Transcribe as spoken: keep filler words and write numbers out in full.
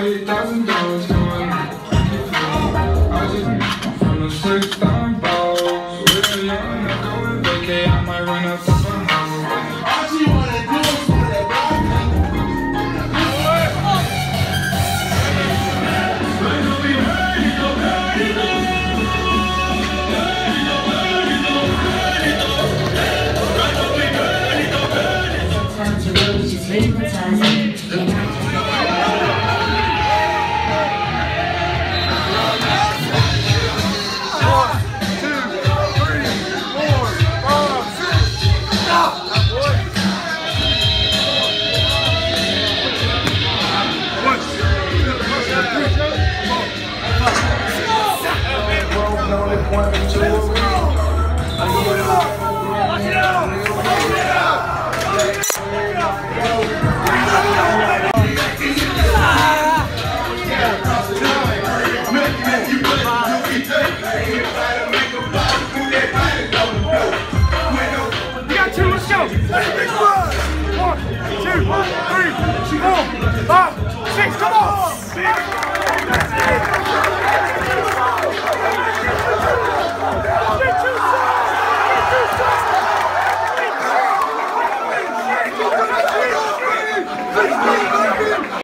forty thousand dollars going I just from the six down balls. We're young, I go and vacay. I might run up to the house. All she wanna do is for that body. Sometimes the road is just hypnotizing. One, two, three, four, five, six, come on!